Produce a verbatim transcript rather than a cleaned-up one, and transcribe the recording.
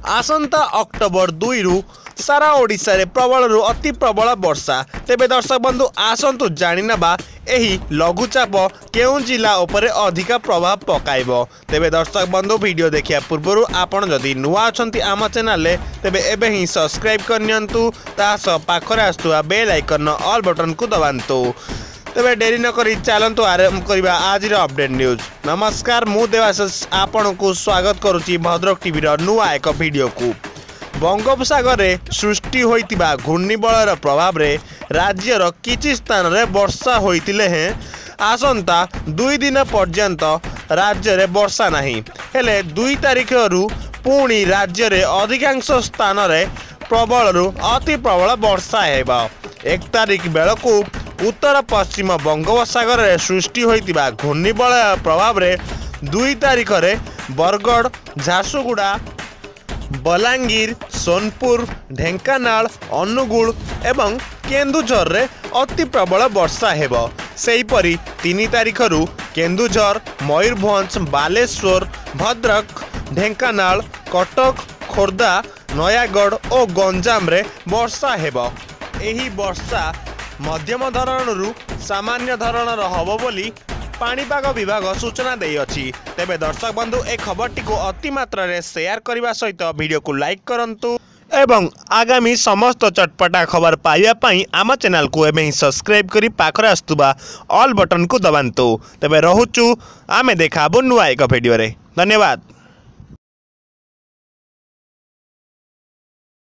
आसंता October दुई रु सारा ओडिशा रे प्रबल रु अति प्रबल वर्षा। तेबे दर्शक बंधु आसंतु जानिनबा एही लघुचाप केउं जिला उपरे अधिक प्रभाव पकाइबो। तेबे दर्शक बंधु वीडियो देखिया पूर्वरु आपण जदि नुआ अछंती आम चैनल रे तेबे एबे ही सब्सक्राइब करनियंतु ता स पाखरे आस्तुआ बेल आइकन ऑल बटन को दबांतु। तेबे डेरी न करी चलंतु आरंभ करबा आज रो अपडेट न्यूज। नमस्कार मु देवाशिष आपण को स्वागत करूची भद्रक टीवी रो नुआ एक वीडियो को। बंगोपसागर रे सृष्टि होइतिबा घूर्णिबलर प्रभाव रे राज्यर किछि स्थान रे वर्षा होइतिले हैं आसंता दुई दिन पर्यंत राज्य रे वर्षा नहीं हेले दुई तारिख रु पुणी राज्य रे अधिकांश स्थान रे प्रबल रु अति प्रबल वर्षा हेबा। एक तारिख बेलकु उत्तर पश्चिम बंगोपसागर रे सृष्टि होइतिबा घूर्णिबलय प्रभाव रे दुई तारिख रे बरगढ़ झारसुगुड़ा बलांगीर सोनपुर ढेंकानाल अनुगुल एवं केन्दुझर रे अति प्रबल वर्षा हेबो। सेहीपरि तीन तारिख रु केन्दुझर मयूरभंज बालेश्वर भद्रक ढेंकानाल कटक खोर्धा नयागढ़ और गंजाम रे वर्षा हेबो। एही वर्षा मध्यम धरण रु सामान्य धरणर हबो बोली पाणीपाग विभाग सूचना देई अछि। तेबे दर्शक बंधु ए खबरटी को अति मात्रा रे शेयर करबा सहित वीडियो को लाइक करंतु एवं आगामी समस्त चटपटा खबर पाइबा पई आम चैनल को एबे ही सब्सक्राइब करी पाखरे आस्तुबा ऑल बटन को दबांतु। तेबे रहुचु आमे देखाबो नुआ एक वीडियो रे। धन्यवाद।